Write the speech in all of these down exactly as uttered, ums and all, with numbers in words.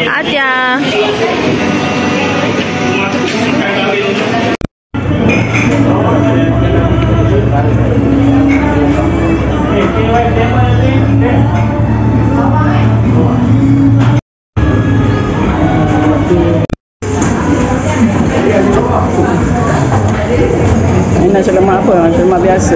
Aja. Ini nasi lemak apa? Nasi lemak biasa.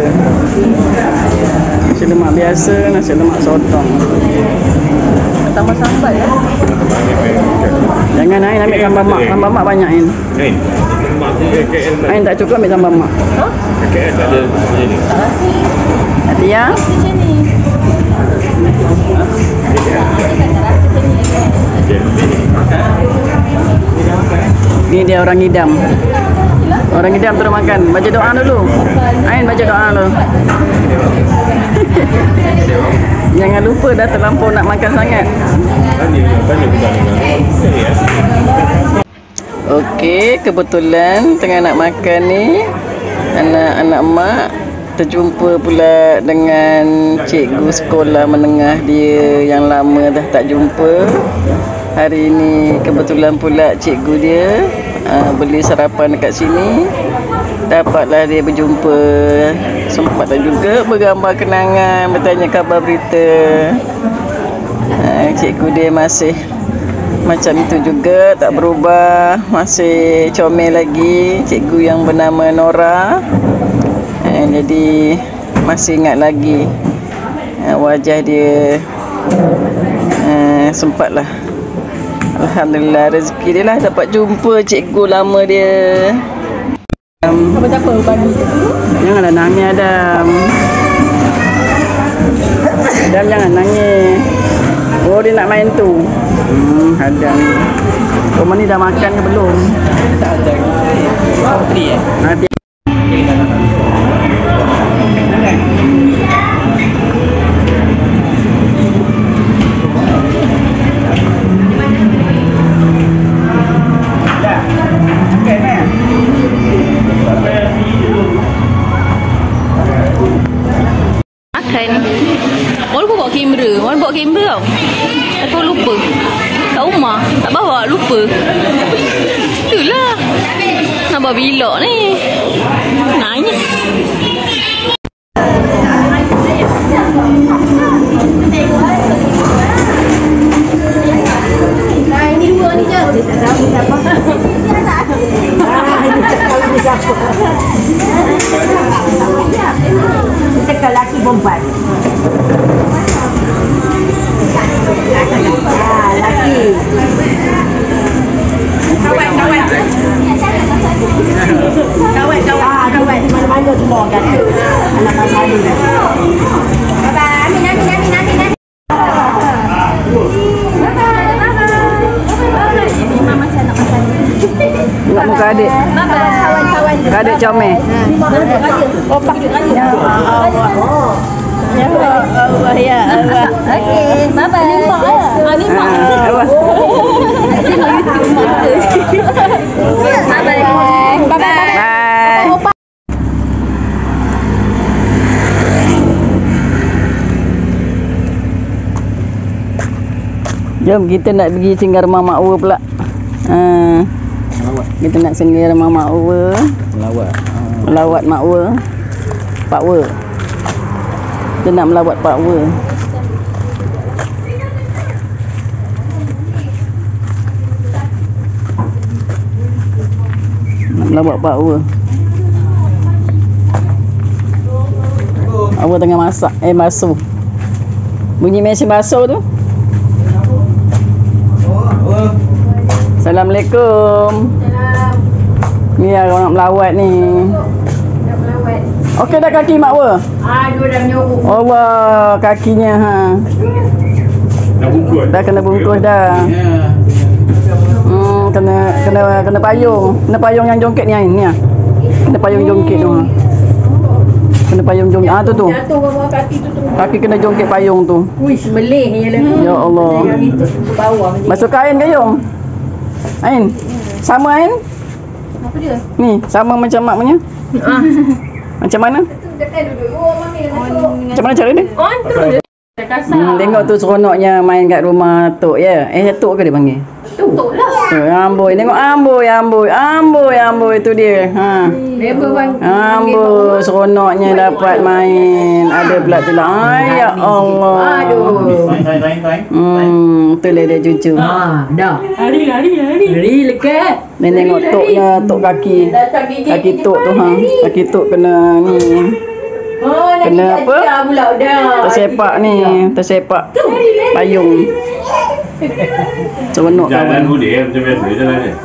Nasi lemak biasa, nasi lemak sotong. Tambah sambal ya. Jangan Ain ambil sambal mak. Sambal mak banyak Ain. Ain. Ain tak cukup ambil sambal mak. Ha? K L tak ada macam ni. Hati ya. Ni dia orang ngidam. Orang ngidam terus makan. Baca doa dulu. Ain baca doa dulu. Jangan lupa dah terlampau nak makan sangat. Okey, kebetulan tengah nak makan ni anak-anak mak terjumpa pula dengan cikgu sekolah menengah dia yang lama dah tak jumpa. Hari ini kebetulan pula cikgu dia uh, beli sarapan dekat sini. Dapatlah dia berjumpa. Sempatlah juga bergambar kenangan, bertanya khabar berita. uh, Cikgu dia masih macam itu juga, tak berubah. Masih comel lagi. Cikgu yang bernama Nora. uh, Jadi masih ingat lagi uh, wajah dia. uh, Sempatlah, alhamdulillah rezeki dia lah dapat jumpa cikgu lama dia. Um, apa siapa bagi tu? Janganlah nangis Adam. Adam jangan nangis. Oh dia nak main tu. Hmm, Adam. Kau ni dah makan ke belum? Tak ada. Oh, free eh? Nanti. Orang lupa bawa kamera. Orang bawa kamera tau. Tapi orang lupa. Kat rumah. Tak bawa, lupa. Itulah. Nak bawa vlog ni. Nanya. Nah ini dua ni je. Dia tak tahu siapa. Ah, ini cakap lagi siapa. Cakap laki bombat. Ah, laki. Kawan, kawan. Kawan, kawan. Ah, kawan. Mana-mana semua kata. Anak malu. Bye-bye. Amin, amin, amin, amin, amin. Tengok muka adik. Kawan-kawan. Adik comel. Opak. Ya Allah. Ya Allah, ya Allah. Okey, bye-bye. Nimpak ya? Ah, nimpak. Apa? Bye-bye. Bye-bye. Bye. Jom kita nak pergi singgah rumah Mak Ua pula. Ha. Kita nak singgah rumah Mak Ua. Melawat. Melawat Mak Ua. Pak Ua. Kita nak melawat Pak Ua. Nak melawat Pak Ua. Ua tengah masak. Eh basuh. Bunyi mesin basuh tu. Assalamualaikum. Salam. Ni orang nak melawat ni. Dah melawat. Okey dah kaki Mak Ua? Ah, dua dah menyorok. Allah, kakinya ha. Dah bungkus. Dah kena bungkus dah. Hmm, kena kena kena payung. Kena payung yang jongkit ni Ain ni ah. Kena payung jongkit tu. Ha. Kena payung jongkit. Ah tu tu. Jatuh bawah kaki tu tu. Kaki kena jongkit payung tu. Wish melih je lah. Ya Allah. Yang itu ke bawah ni. Masuk kain gayung. Ain. Sama Ain? Apa dia? Ni, sama macam mak punya. Ah. Macam mana? Dekat duduk. Oh, mami dah masuk. Macam mana cara dia? Oh, tu je. Kasar. Hmm, tengok tu seronoknya main kat rumah Tok ya. Eh Tok ke dia panggil? Tuk lah. Oh, amboi, tengok amboi, amboi, amboi, amboi tu dia. Ha. Amboi, seronoknya dapat main. Ada pula tu lah. Ay, ya Allah. Aduh. Hmm, tu lah dia cucu. Ha, dah. Lari, lari, lari. Lari lekat. Ni tengok toknya, tok kaki. Kaki tok tu ha. Kaki tok kena ni. Oh, Kena apa? Pula dah. Tersepak ni, tersepak payung. Seronok Jalan kawan. boleh macam biasa jalan ni.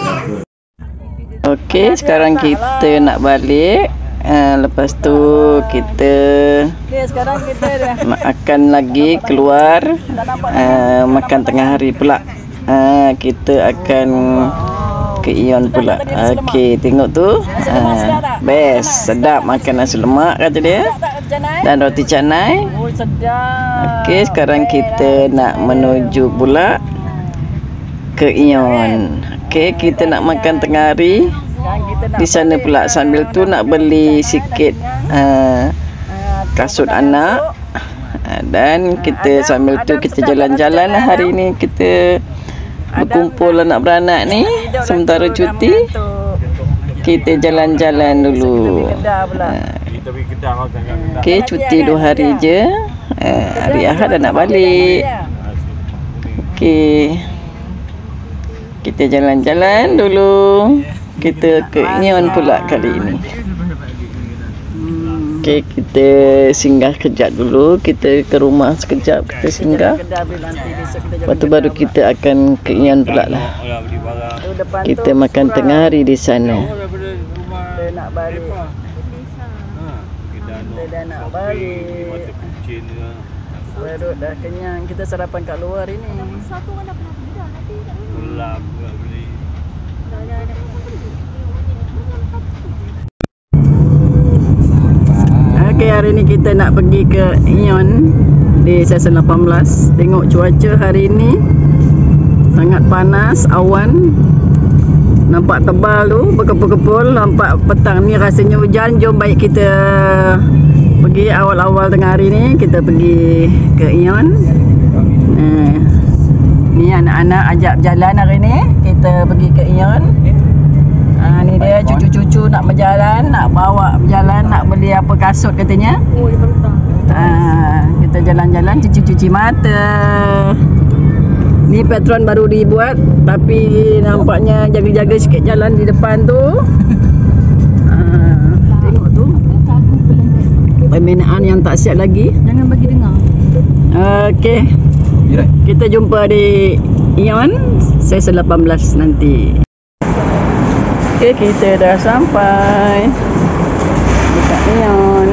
Okey, sekarang kita nak balik. Uh, lepas tu kita sekarang kita dah akan lagi keluar uh, makan tengah hari pula. Uh, kita akan ke Ion pula. Okey, tengok tu. Uh, best, sedap makan nasi lemak kata dia. Dan roti canai. Okey, sekarang kita nak menuju pula ke Ion. Okey, kita nak makan tengah hari di sana pula. Sambil tu nak beli sikit uh, kasut anak. Uh, dan kita sambil tu kita jalan-jalan lah hari ni. Kita berkumpul anak beranak ni sementara cuti. Kita jalan-jalan dulu. Uh, Okey, cuti dua hari je. Uh, hari Ahad dah nak balik. Okey, kita jalan-jalan dulu. Kita ke Ion pula kali ini. Okey, kita singgah kejap dulu. Kita ke rumah sekejap, kita singgah. Lepas tu baru kita akan ke Ion pula lah. Kita makan tengah hari di sana. Kita nak balik. Kita dah nak balik. Baru dah kenyang. Kita sarapan kat luar ini. Satu orang dah pernah beli dah. Nanti tak beli. Belum pula beli. Dah dah dah. Okey, hari ni kita nak pergi ke Ion di Season lapan belas. Tengok cuaca hari ni sangat panas, awan nampak tebal tu, berkepul-kepul. Nampak petang ni rasanya hujan. Jom baik kita pergi awal-awal tengah hari ni. Kita pergi ke Ion. Nah, ni anak-anak ajak berjalan hari ni. Kita pergi ke Ion. Ha, ni dia cucu-cucu nak berjalan, nak bawa berjalan, nak beli apa kasut katanya. Oh, dia bentang. Ha, kita jalan-jalan cuci-cuci mata. Ni patron baru dibuat, tapi nampaknya jaga-jaga sikit jalan di depan tu. Ha, tengok tu. Pembinaan yang tak siap lagi. Jangan bagi dengar. Okey. Kita jumpa di Ion Season lapan belas nanti. Okey, kita dah sampai dekat Ion.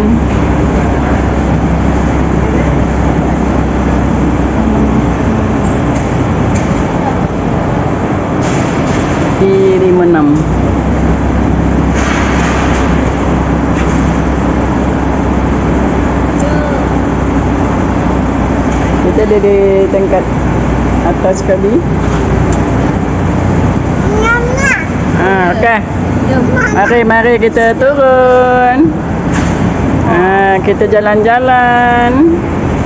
Di lima enam. Kita ada di tingkat atas sekali. Ah, okey. Mari, mari kita turun. Ah, kita jalan-jalan.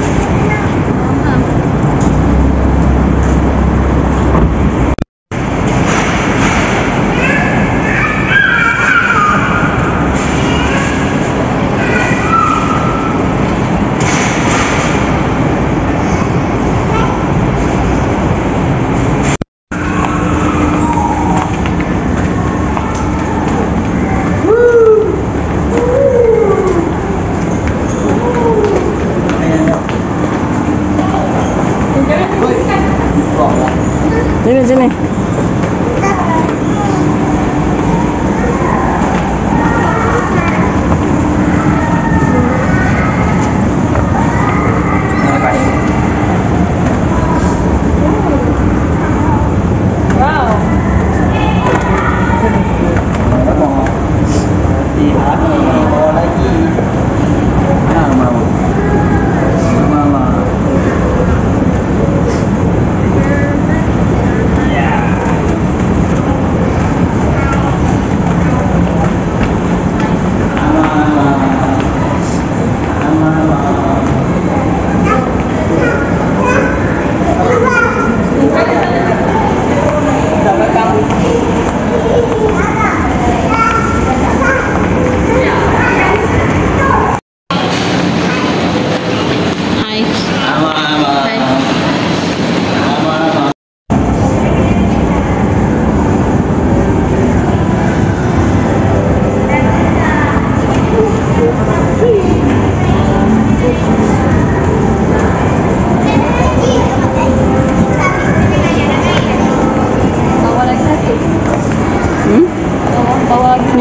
Sini, sini.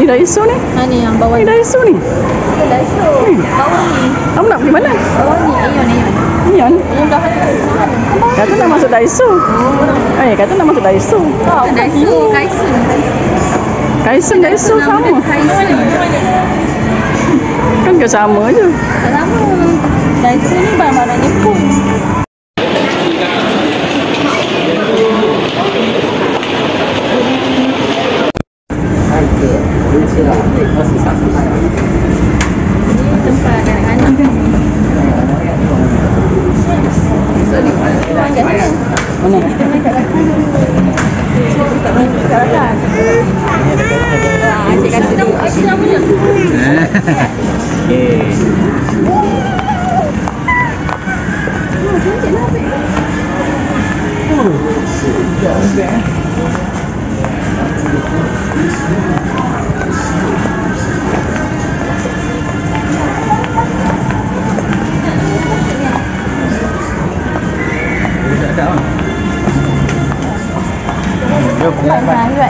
Daiso ni. Ha ni yang bawah Ni ni. Daiso ni. Daiso. Hmm. Bawah ni. Kamu nak pergi mana? Bawah ni Aeon Aeon. Ion. Yang dah ada. Kata nak masuk Daiso. Eh, kata nak masuk Daiso. Daiso, Kaisun. Kaisen Daiso sama. Kaisun. Kan ke sama je. Tak lama. Daiso ni barang-barang Jepun. Tempat anak-anak kan. Mana? Asyik kata tu. Asyik nama dia. Sangat.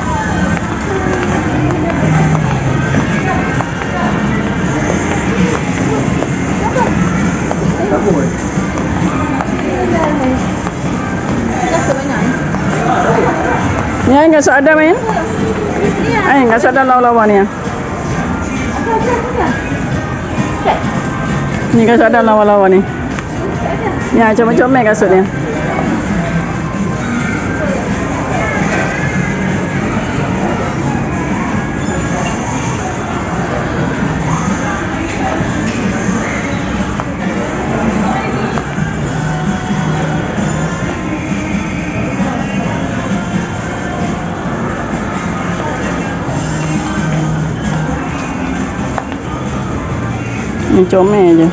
Ni ai enggak ada main? Ai enggak ada lawa-lawa ni. Ni enggak ada lawa-lawa ni. Ni macam-macam mai kasut dia. Ni comel je.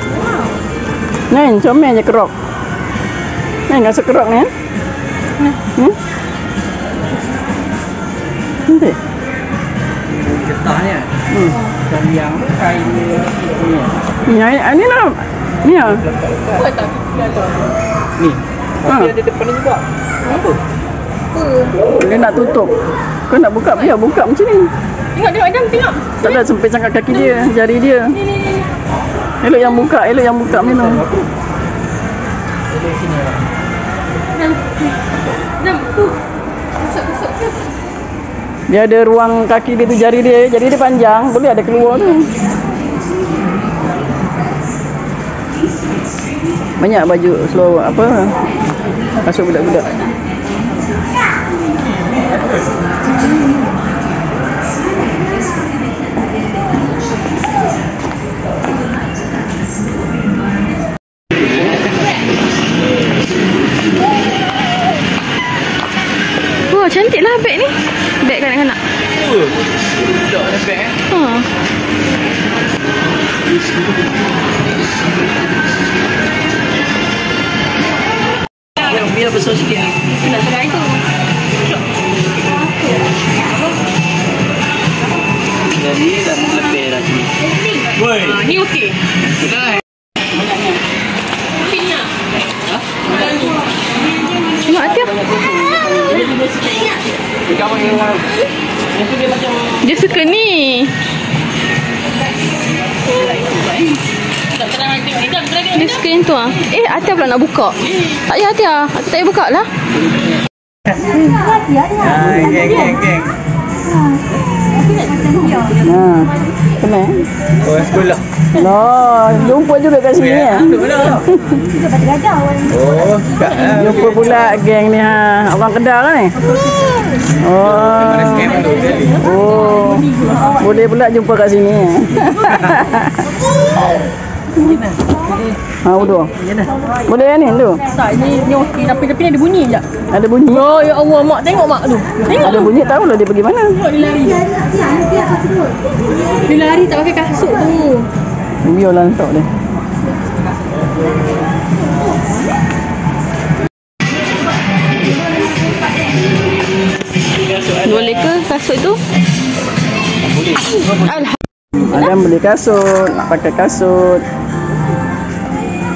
Ni comel je kerok. Ni enggak sekerok ni. Hmm? Nanti. Getahnya. Hmm. Dan yang kain ni. Ni ai ni lah. Ni ah. Ni. Ha. Tapi ada depan ni juga. Apa? Dia nak tutup. Kau nak buka, biar buka macam ni. Tengok tengok Adam tengok. Tak ada sempit sangat kaki dia, jari dia. Ni ni ni. Elok yang buka, elok yang buka macam tu. Ada sini. Adam. Adam tu. Masuk masuk masuk. Dia ada ruang kaki dia tu, jari dia, jari dia panjang, boleh ada keluar tu. Banyak baju slow apa? Kasut budak-budak. Wah, cantik lah beg ni. Beg kanak-kanak. Oh. Tak ada beg eh. Ha. Biar, biar besar sikit. Nak tengah itu. Jadi dah lebih dah sini. Woi. Ha, ni okey. Tengok Atia. Dia suka ni. Dia suka yang tu ah. Eh, Atia pula nak buka. Tak payah Atia. Atia tak payah buka lah. Ah, geng geng geng. Ha. Kena. Oh, sekolah. Lah, jumpa juga kat sini ya. Oh, tak ah. Jumpa pula geng ni ha. Orang Kedah kan ni? Oh. Oh. Boleh pula jumpa kat sini. Ha, udah. Boleh ni tu. Tak, ni ni okey tapi tapi ada bunyi sekejap. Ada bunyi. Oh ya Allah, mak tengok mak tu. Tengok. Ada bunyi, tahu lah dia pergi mana. Tengok dia lari. Dia lari tak pakai kasut tu. Biarlah letak dia. Boleh ke kasut tu? Alhamdulillah. Adam beli kasut, nak pakai kasut.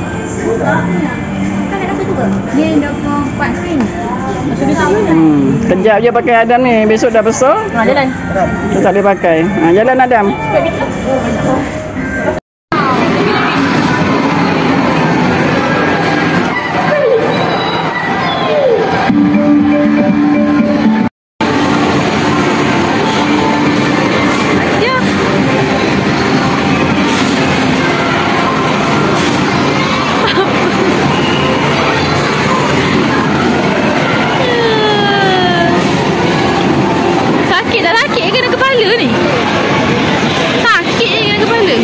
Dia dah buat screen. Maksud dia Hmm, Kejap je pakai Adam ni. Besok dah besar. Ha, jalan. Dia tak boleh pakai. Ha, jalan Adam. Sakit tak sakit kena kepala ni? Sakit je kena kepala.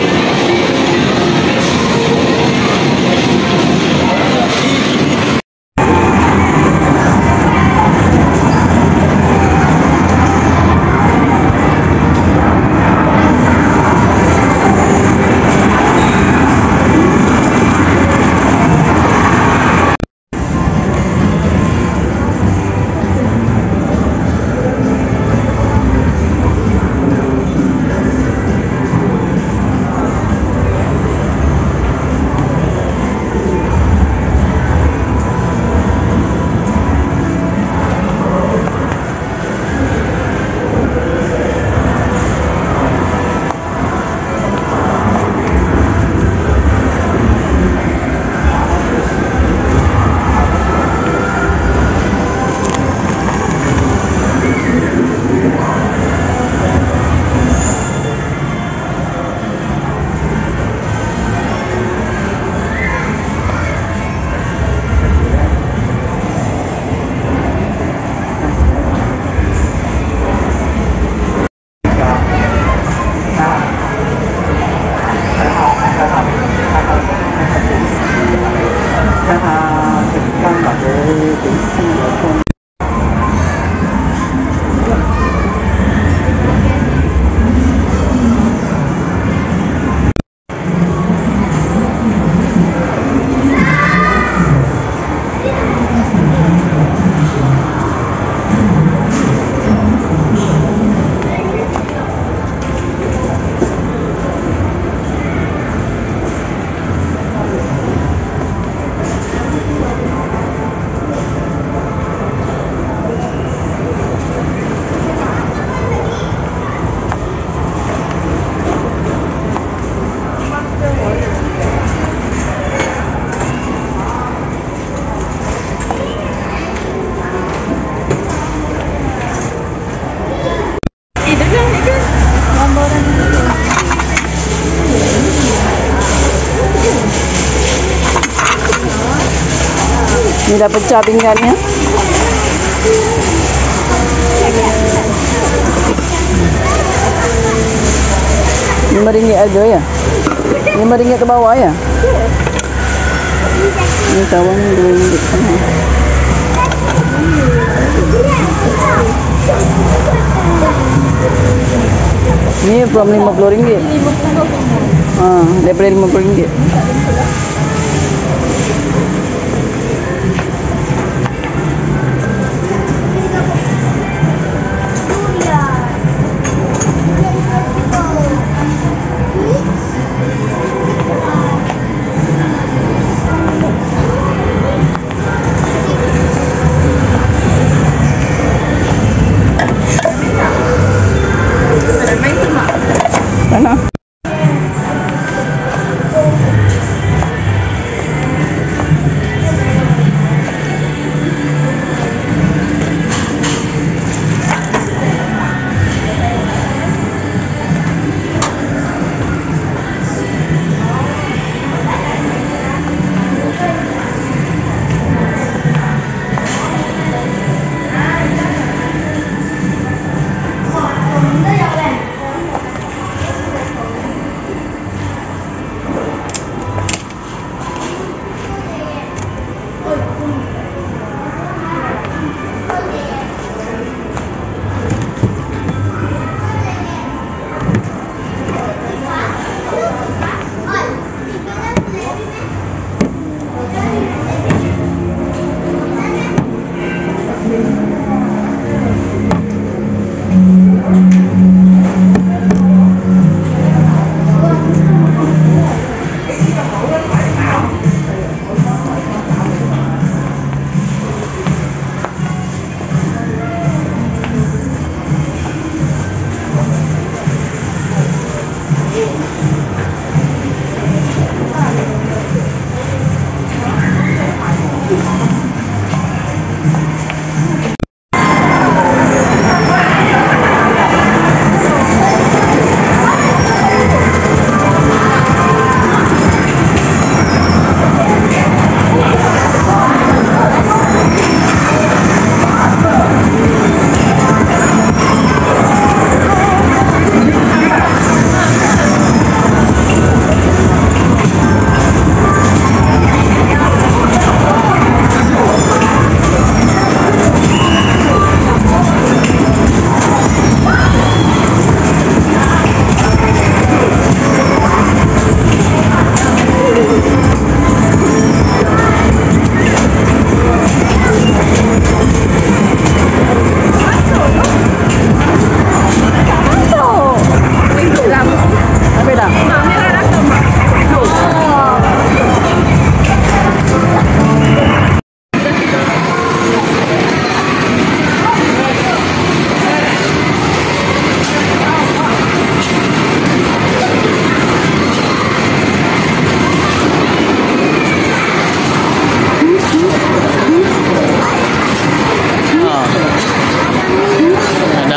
Ni dah pecah pinggannya. Lima ringgit aja ya. Lima ringgit ke bawah ya. Ni tawang dua ringgit. Ni from lima puluh ringgit. Ah, daripada lima puluh ringgit. Mana?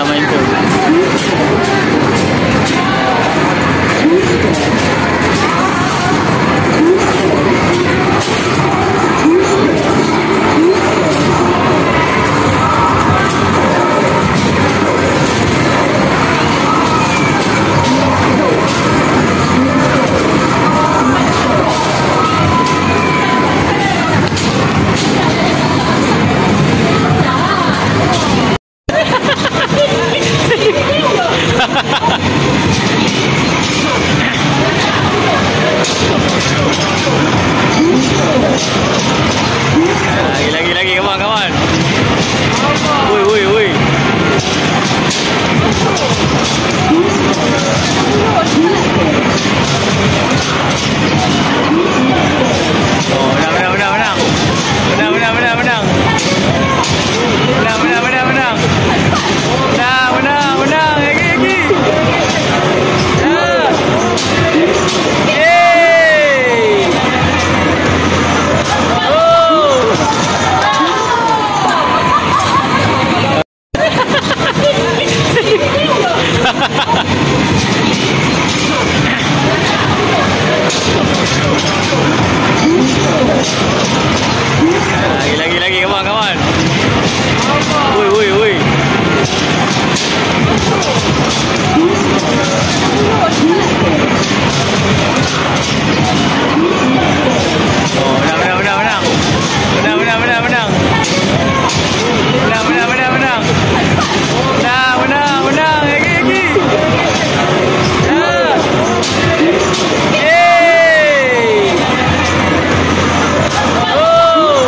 Alah main tu. Lagi lagi kawan kawan. Woi woi woi. Oh, menang menang menang menang. Menang menang menang menang. Menang menang menang menang. Menang menang menang lagi lagi. Ah. Yeay. Oh. Lagi lagi lagi kawan kawan. Woi woi woi. Oh, menang menang menang menang. Menang menang menang menang. Menang menang menang menang. Menang menang menang lagi lagi. Ah. Yeay. Oh.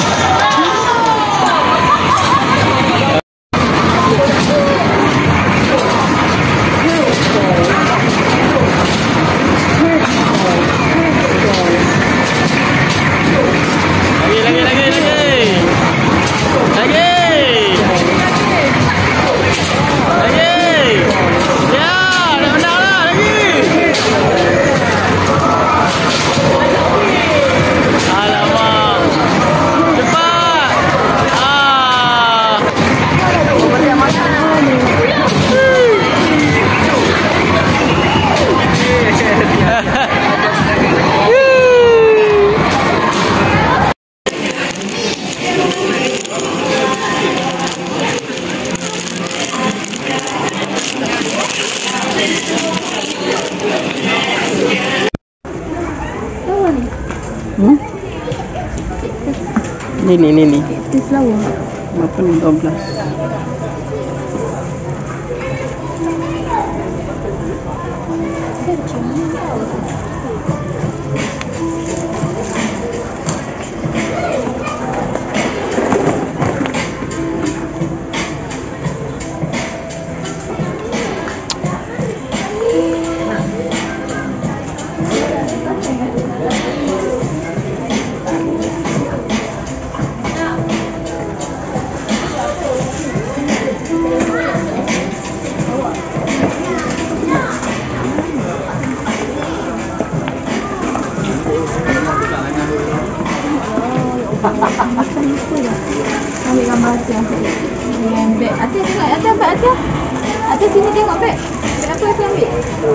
Lagi lagi lagi lagi. Lagi. Lagi. Ya, dah menang lah lagi. Alamak. Cepat. Ah. Hmm? Lili lili. Tis lawa. Berapa ni? dua belas. Ambil gambar Atia. Dengan beg. Atia tengok. Atia ambil Atia. Atia sini tengok beg. Beg apa Atia ambil?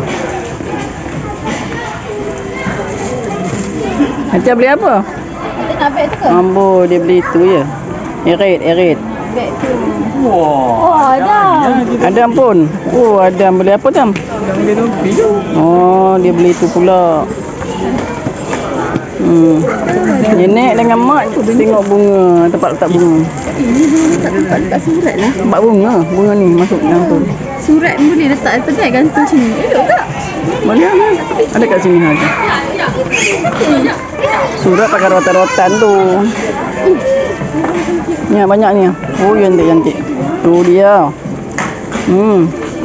Atia beli apa? Atia nak beg tu ke? Mambo dia beli tu je. Erit, erit. Beg tu. Wah. Oh, ada. Adam pun. Oh, Adam beli apa Tam? Dia topi tu. Oh, dia beli tu pula. Hmm. Nenek dengan mak tengok bunga, tempat letak bunga. Ini boleh letak tempat letak surat lah. Tempat bunga, bunga ni masuk dalam tu. Surat boleh letak kedai gantung sini. Elok tak? Boleh lah. Ada kat sini ada. Surat pakai rotan-rotan tu. Ni banyak ni. Oh, cantik-cantik. Tu dia. Hmm.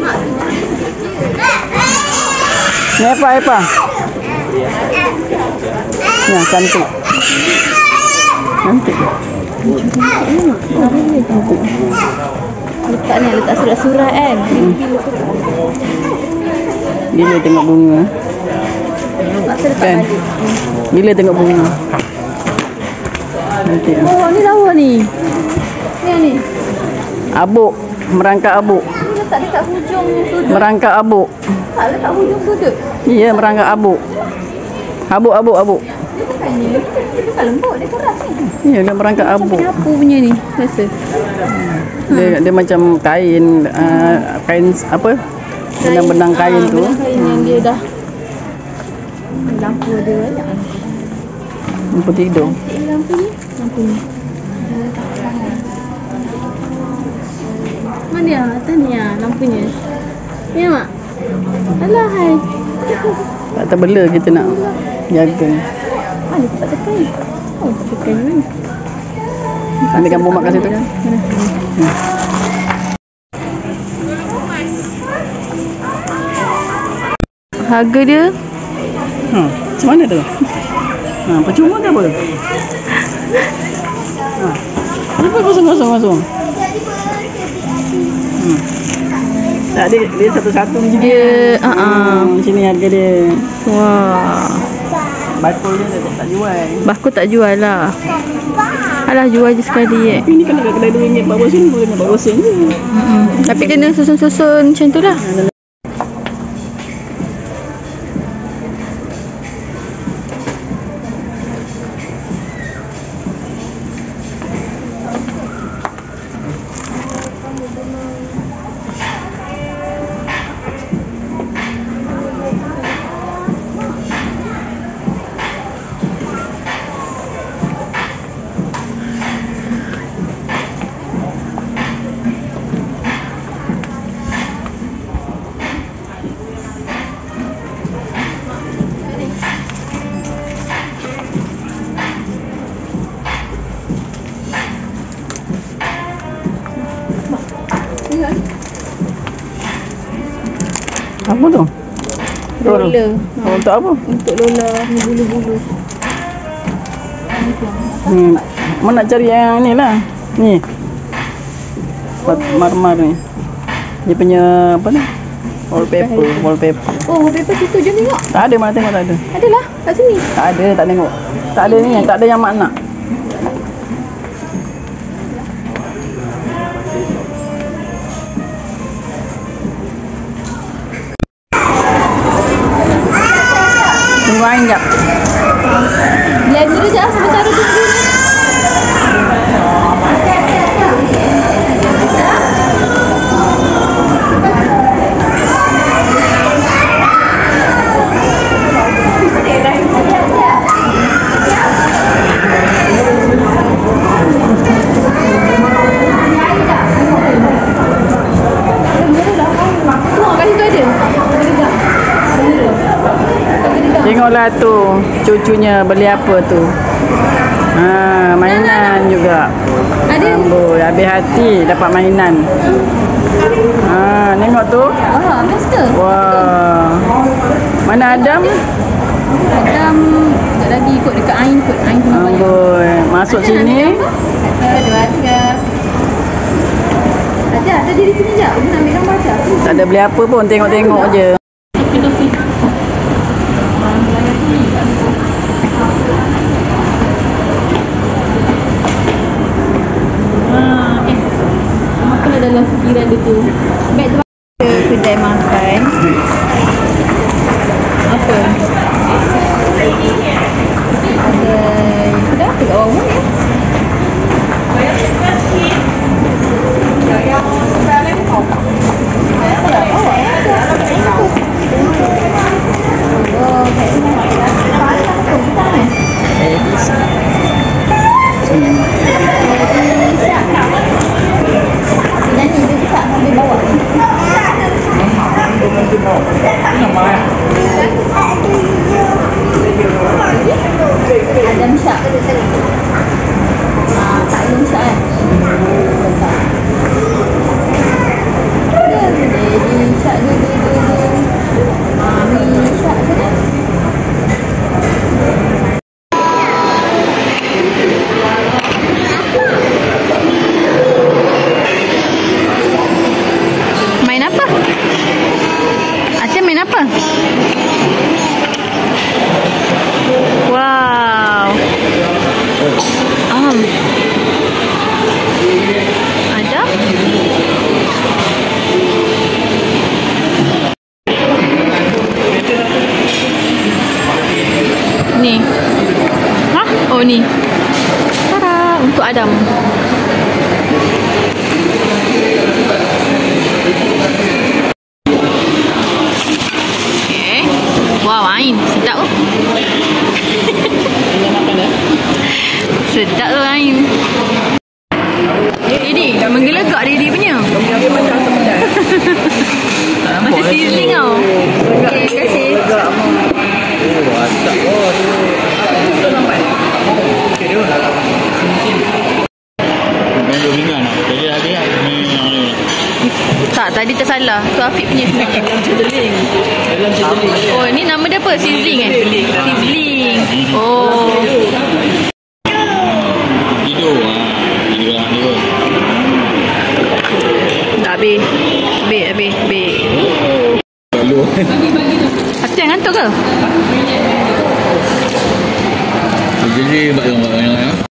Ni apa apa? Ya, cantik. Cantik. Letak ni, letak surat-surat kan. Hmm. Bila tengok bunga. Masa letak Kan? balik. Bila tengok bunga. Cantik. Oh, ni lawa ni. Ni ni. Abuk, merangkak abuk. letak dekat hujung sudut. Merangkak abuk. Tak letak hujung sudut. Ya, merangkak abuk. Abuk, abuk, abuk. Dia bukan ni. Dia bukan lembut, dia keras ni. Ya, dia merangkak Macam abuk. penyapu punya ni, rasa. Dia, dia macam kain, uh, kain apa? Benang-benang kain ah, tu. Benang kain yang dia dah. Lampu dia banyak. Lampu tidur. Ini lampu ni. Lampu ni. Mana dia? Atas ni ah, lampunya. Ya, Mak? Alah, hai. Tak terbela kita nak jaga. Mana tempat tekan? Oh, tekan ni. Ambil gambar mak kat situ. Hmm. Harga dia? Ha, macam mana tu? Ha, percuma ke apa? Ha. Kenapa kosong-kosong-kosong? Hmm. Tak, dia, dia satu-satu macam ni. Dia, uh -uh. Macam ni harga dia. Wah. Bakul dia tak, tak jual. Bakul tak jual lah. Alah, jual je sekali eh. Tapi ni kalau kat kedai dua ringgit empat puluh sen, boleh nak empat puluh sen je. Mm-hmm. Tapi kena susun-susun macam tu lah. Apa tu? Roller. Oh, untuk apa? Untuk lola ni bulu-bulu. Hmm. Mana nak cari yang ni lah. Ni. Buat marmar ni. Dia punya apa ni? Wallpaper, wallpaper. Oh, wallpaper situ je tengok. Tak ada, mana tengok tak ada. Adalah kat sini. Tak ada, tak tengok. Tak ada ni, tak ada yang mak nak. Tunggu air sekejap. Blender je lah sementara tunggu ni. Tengoklah tu, cucunya beli apa tu. Ha, mainan juga. Ada. Amboi, habis hati dapat mainan. Ha, tengok tu. Ah, master. Wah. Mana Adam? Adam sekejap lagi ikut dekat Ain kot. Ain kena bayar. Amboi, masuk sini. Ada, ada. Ada, ada diri sini je. Aku nak ambil gambar je. Tak ada beli apa pun, tengok-tengok je. Dalam fikiran dia tu. Baik tu ke kedai makan. Apa? Ada kedai apa kat bawah ni? Oh, Nama ya? padam. Okay. Wow, Ain. Sedap tu. Sedap tu Ain. Ini menggelegak Didi punya. Macam sizzling tau. Okay, terima kasih. Oh, asap. Oh, tu. Tu sampai. Okey, dia. Main dua ringan lah. Jadi lagi lah. Ni yang ni. Tak, tadi tersalah. Tu Afiq punya. Dalam cedeling. Dalam cedeling. Oh, ni nama dia apa? Sizzling eh? Sizzling. Oh. Tidur. Ha. Tidur lah. Tidur. Dah habis. Habis, habis, habis. Lalu. Hati yang ngantuk ke? Jadi, buat yang-yang